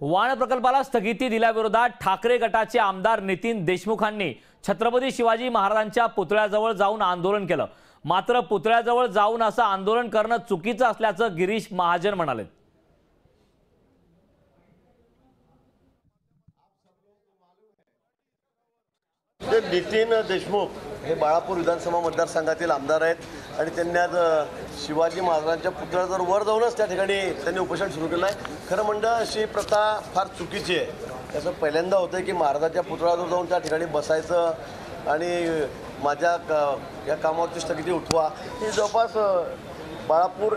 वाण प्रकल्पाला स्थगिती दिल्याविरोधात ठाकरे गटाचे आमदार नितीन देशमुखांनी छत्रपती शिवाजी महाराजांच्या पुतळ्याजवळ जाऊन आंदोलन केलं। मात्र पुतळ्याजवळ जाऊन असं आंदोलन करणं चुकीचं असल्याचं गिरीश महाजन म्हणाले। नितीन देशमुख हे बाळापूर विधानसभा मतदारसंघातील आमदार आहेत आणि त्यांनी आज शिवाजी महाराजांच्या पुतळ्यावर वर जाऊनच त्या ठिकाणी त्यांनी उपोषण सुरू केलं आहे। खरं म्हणजे अशी प्रथा फार चुकीची आहे। त्याचं पहिल्यांदा होतं की महाराजांच्या पुतळ्यावर जाऊन त्या ठिकाणी बसायचं आणि माझ्या या कामावरची स्थगिती उठवा। ही जवळपास बाळापूर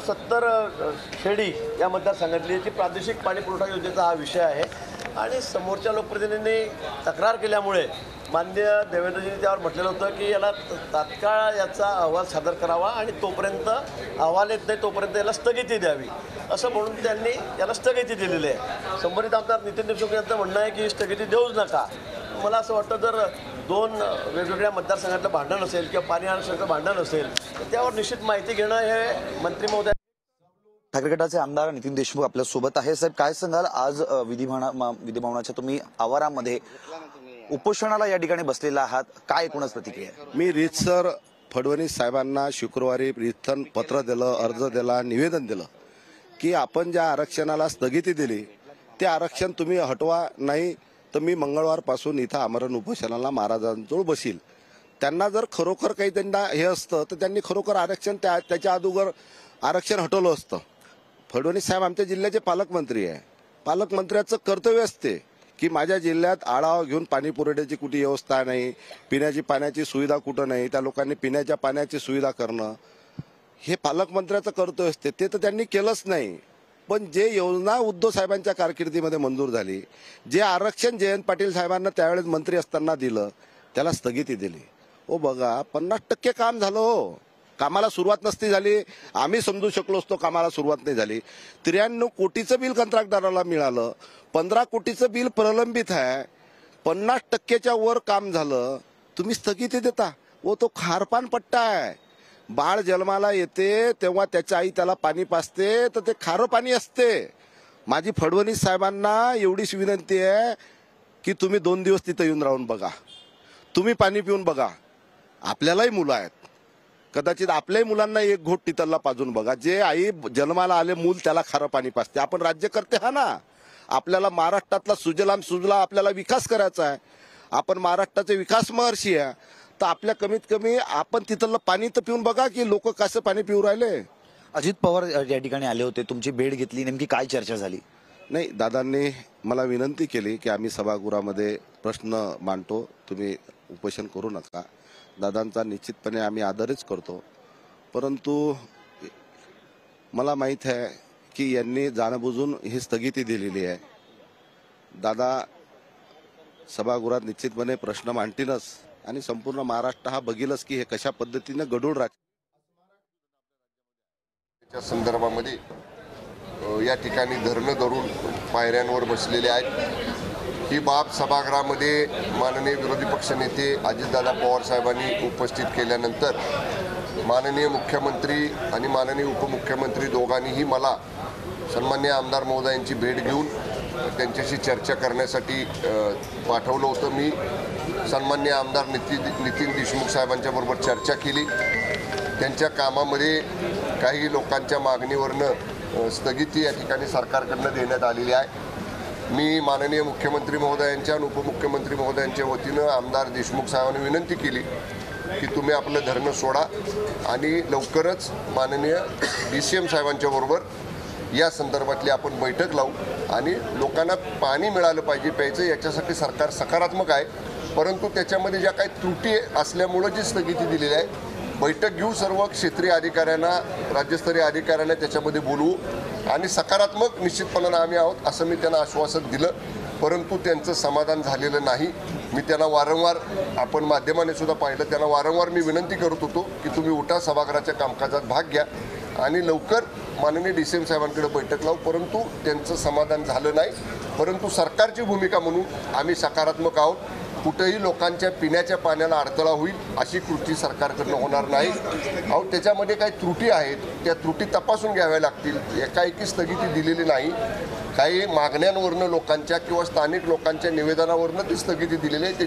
69 खेडी या मतदारसंघातली जी प्रादेशिक पाणी पुरवठा योजनेचा हा विषय आहे आणि समोरच्या लोकप्रतिनिधींनी तक्रार केल्यामुळे माननीय देवेंद्रजींनी त्यावर म्हटलेलं होतं की याला तात्काळ याचा अहवाल सादर करावा आणि तोपर्यंत अहवाल येत नाही तोपर्यंत याला स्थगिती द्यावी असं म्हणून त्यांनी याला स्थगिती दिलेली आहे। संबंधित आमदार नितीन देशमुख यांचं म्हणणं आहे की स्थगिती देऊच नका। मला असं वाटतं जर दोन वेगवेगळ्या मतदारसंघातलं भांडण असेल किंवा पाणी आरक्षणाचं भांडण असेल तर त्यावर निश्चित माहिती घेणं हे मंत्री महोदय ठाकरे गटाचे आमदार नितीन देशमुख आपल्या सोबत आहे। साहेब काय सांगाल, आज विधिभवनाच्या तुम्ही आवारामध्ये उपोषणाला या ठिकाणी बसलेला आहात, काय एकूणच प्रतिक्रिया? मी रीतसर फडणवीस साहेबांना शुक्रवारी रीतसर पत्र दिलं, अर्ज दिला, निवेदन दिलं की आपण ज्या आरक्षणाला स्थगिती दिली ते आरक्षण तुम्ही हटवा, नाही तर मी मंगळवारपासून इथं आमरण उपोषणाला महाराजांजवळ बसील। त्यांना जर खरोखर काही त्यांना हे असतं तर त्यांनी खरोखर आरक्षण त्याच्या अगोदर आरक्षण हटवलं असतं। फडणवीस साहेब आमच्या जिल्ह्याचे पालकमंत्री आहे, पालकमंत्र्याचं कर्तव्य असते की माझ्या जिल्ह्यात आढावा घेऊन पाणी पुरवठ्याची कुठे व्यवस्था नाही, पिण्याची पाण्याची सुविधा कुठं नाही, त्या लोकांनी पिण्याच्या पाण्याची सुविधा करणं हे पालकमंत्र्याचं कर्तव्य असते। ते तर त्यांनी केलंच नाही। पण जे योजना उद्धव साहेबांच्या कारकिर्दीमध्ये मंजूर झाली, जे आरक्षण जयंत पाटील साहेबांना त्यावेळेस मंत्री असताना दिलं त्याला स्थगिती दिली। ओ बघा 50% काम झालं हो, कामाला सुरुवात नसती झाली आम्ही समजू शकलो असतो, कामाला सुरुवात नाही झाली। 93 कोटीचं बिल कंत्राटदाराला मिळालं, 15 कोटीचं बिल प्रलंबित आहे, 50%च्या वर काम झालं, तुम्ही स्थगिती देता। वो तो खारपान पट्टा आहे। बाळ जन्माला येते तेव्हा त्याच्या आई त्याला पाणी पाजते तर ते खारं पाणी असते। माझी फडणवीस साहेबांना एवढीच विनंती आहे की तुम्ही 2 दिवस तिथं येऊन राहून बघा, तुम्ही पाणी पिऊन बघा। आपल्यालाही मुलं आहेत, कदाचित आपल्याही मुलांना एक घोट तिथला पाजून बघा। जे आई जन्माला आले मूल त्याला खारं पाणी पाजते। आपण राज्यकर्ते हा ना, आपल्याला महाराष्ट्रातला सुजलाम सुजला आपल्याला विकास करायचा आहे, आपण महाराष्ट्राचे विकास महर्षी आहे, तर आपल्या कमीत कमी आपण तिथलं पाणी तर पिऊन बघा की लोक कसं पाणी पिऊ राहिले। अजित पवार या ठिकाणी आले होते, तुमची भेट घेतली, नेमकी काय चर्चा झाली? नाही, दादांनी मला विनंती केली की आम्ही सभागृहामध्ये प्रश्न मांडतो, तुम्ही उपोषण करू नका। दादांचा निश्चितपणे आम्ही आदरच करतो, परंतु मला माहीत आहे की यांनी जाणबुजून ही स्थगिती दिलेली आहे। दादा सभागृहात निश्चितपणे प्रश्न मांडतीलच आणि संपूर्ण महाराष्ट्र हा बघीलच की हे कशा पद्धतीने गढूळ राज्याच्या संदर्भामध्ये या ठिकाणी धरणं धरून पायऱ्यांवर बसलेले आहेत। ही बाब सभागृहामध्ये माननीय विरोधी पक्षनेते अजितदादा पवार साहेबांनी उपस्थित केल्यानंतर माननीय मुख्यमंत्री आणि माननीय उपमुख्यमंत्री दोघांनीही मला सन्माननीय आमदार महोदयांची भेट घेऊन त्यांच्याशी चर्चा करण्यासाठी पाठवलं होतं। मी सन्माननीय आमदार नितीन देशमुख साहेबांच्या बरोबर चर्चा केली। त्यांच्या कामामध्ये काही लोकांच्या मागणीवरनं स्थगिती या ठिकाणी सरकारकडनं देण्यात आलेली आहे। मी माननीय मुख्यमंत्री महोदयांच्या आणि उपमुख्यमंत्री महोदयांच्या वतीनं आमदार देशमुख साहेबांनी विनंती केली की तुम्ही आपलं धरणं सोडा आणि लवकरच माननीय DCM साहेबांच्या बरोबर या संदर्भातली आपण बैठक लावू आणि लोकांना पाणी मिळालं पाहिजे प्यायचं, याच्यासाठी सरकार सकारात्मक आहे। परंतु त्याच्यामध्ये ज्या काही त्रुटी असल्यामुळं जी स्थगिती दिलेली आहे, बैठक घेऊ, सर्व क्षेत्रीय अधिकाऱ्यांना, राज्यस्तरीय अधिकाऱ्यांना त्याच्यामध्ये बोलवू आणि सकारात्मक निश्चितपणानं आम्ही आहोत असं मी त्यांना आश्वासन दिलं। परंतु त्यांचं समाधान झालेलं नाही। मी त्यांना वारंवार, आपण माध्यमाने सुद्धा पाहिलं, त्यांना वारंवार मी विनंती करत होतो की तुम्ही उठा, सभागृहाच्या कामकाजात भाग घ्या आणि लवकर माननीय DCM साहेबांकडे बैठक लावू। परंतु त्यांचं समाधान झालं नाही। परंतु सरकारची भूमिका म्हणून आम्ही सकारात्मक आहोत। कुठेही लोकांच्या पिण्याच्या पाण्याला अडथळा होईल अशी कृती सरकारकडनं होणार नाही. अहो त्याच्यामध्ये काही त्रुटी आहेत, त्या त्रुटी तपासून घ्याव्या लागतील. एकाएकी स्थगिती दिलेली नाही. काही मागण्यांवरनं लोकांच्या किंवा स्थानिक लोकांच्या निवेदनावरनं ती स्थगिती दिलेली आहे.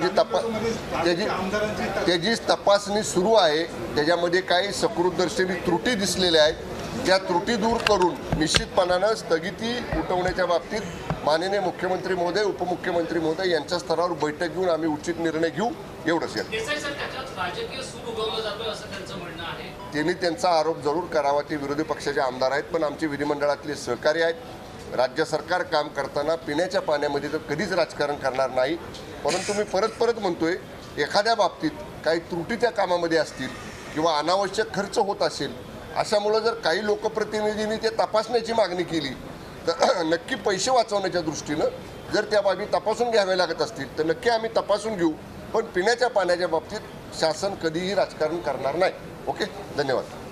त्याची तपासणी सुरू आहे. त्याच्यामध्ये काही सकृतदर्शनी त्रुटी दिसलेल्या आहेत. त्या त्रुटी दूर करून निश्चितपणानं स्थगिती उठवण्याच्या बाबतीत माननीय मुख्यमंत्री महोदय, उपमुख्यमंत्री महोदय यांच्या स्तरावर बैठक घेऊन आम्ही उचित निर्णय घेऊ. एवढंच आहे. त्यांनी त्यांचा आरोप जरूर करावा. ते विरोधी पक्षाचे आमदार आहेत, पण आमचे विधिमंडळातले सहकारी आहेत. राज्य सरकार काम करताना पिण्याच्या पाण्यामध्ये तर कधीच राजकारण करणार नाही. परंतु मी परत म्हणतोय, एखाद्या बाबतीत काही त्रुटी त्या कामामध्ये असतील किंवा अनावश्यक खर्च होत असेल, अशामुळं जर काही लोकप्रतिनिधींनी ते तपासण्याची मागणी केली तर नक्की पैसे वाचवण्याच्या दृष्टीनं जर त्या बाबी तपासून घ्याव्या लागत असतील तर नक्की आम्ही तपासून घेऊ. पण पिण्याच्या पाण्याच्या बाबतीत शासन कधीही राजकारण करणार नाही. ओके, धन्यवाद.